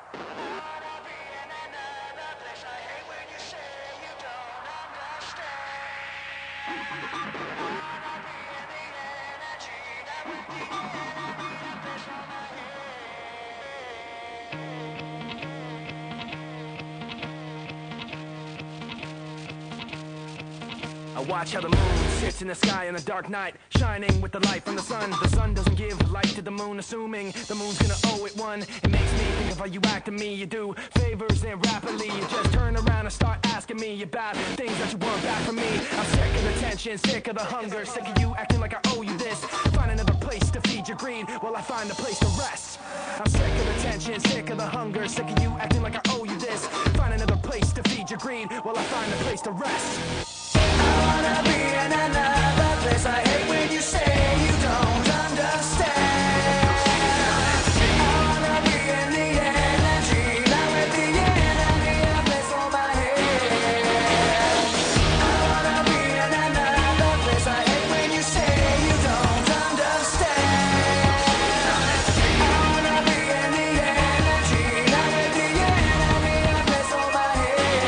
I watch how the moon sits in the sky on a dark night, shining with the light from the sun. The sun doesn't give light to the moon, assuming the moon's gonna owe it one. It makes me think of how you act to me. You do favors and rapidly you just turn around and start asking me about things that you want back from me. I'm sick of the tension, sick of the hunger, sick of you acting like I owe you this. Find another place to feed your greed while I find a place to rest. I'm sick of the tension, sick of the hunger, sick of you acting like I owe you this. Find another place to feed your greed while I find a place to rest. I wanna be in another place. I hate when you say you don't understand. I wanna be in the energy, not with the enemy, a place on my head. I wanna be in another place. I hate when you say you don't understand. I wanna be in the energy, not with the enemy, a place on my head.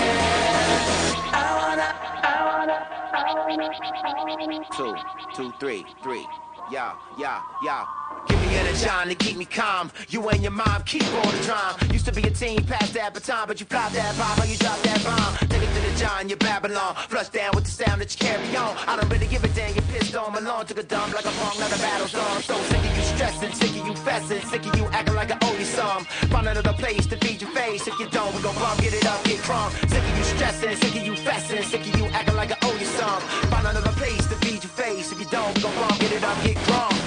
Two, two, three, yeah, yeah, yeah. Give me energy to keep me calm. You and your mom keep all the drama. Used to be a teen, past that baton, but you flopped that bomb, or you dropped that bomb. Take it to the John, you Babylon. Flush down with the sound that you carry on. I don't really give a damn, you pissed on Malone. Took a dump like a punk, not a battle song. I'm so sick of you stressing, sick of you fessing, sick of you acting like I owe you some. Find another place to feed your face. If you don't, we gon' bump, get it up, get crunk. Sick of you stressing, sick of you fessing, sick of you acting like I owe you some. Find another place to feed your face. If you don't, we gon' bump, get it up, get crunk.